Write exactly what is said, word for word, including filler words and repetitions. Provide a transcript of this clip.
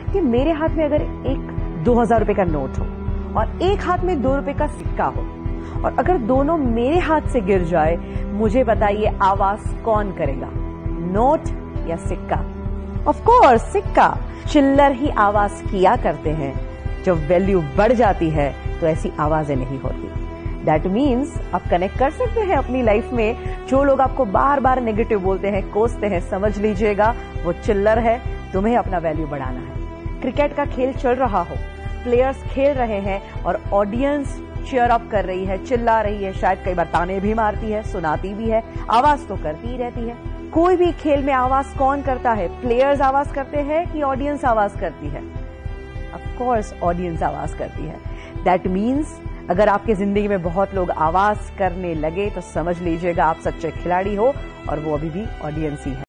कि मेरे हाथ में अगर एक दो हजार रुपए का नोट हो और एक हाथ में दो रुपए का सिक्का हो और अगर दोनों मेरे हाथ से गिर जाए, मुझे बताइए आवाज कौन करेगा, नोट या सिक्का? ऑफ कोर्स सिक्का। चिल्लर ही आवाज किया करते हैं। जब वैल्यू बढ़ जाती है तो ऐसी आवाजें नहीं होती। दैट मीन्स आप कनेक्ट कर सकते हैं अपनी लाइफ में। जो लोग आपको बार बार नेगेटिव बोलते हैं, कोसते हैं, समझ लीजिएगा वो चिल्लर है। तुम्हें अपना वैल्यू बढ़ाना है। क्रिकेट का खेल चल रहा हो, प्लेयर्स खेल रहे हैं और ऑडियंस चीयर अप कर रही है, चिल्ला रही है, शायद कई बार ताने भी मारती है, सुनाती भी है, आवाज तो करती ही रहती है। कोई भी खेल में आवाज कौन करता है? प्लेयर्स आवाज करते हैं कि ऑडियंस आवाज करती है? ऑफ कोर्स ऑडियंस आवाज करती है। दैट मीन्स अगर आपकी जिंदगी में बहुत लोग आवाज करने लगे तो समझ लीजिएगा आप सच्चे खिलाड़ी हो और वो अभी भी ऑडियंस ही है।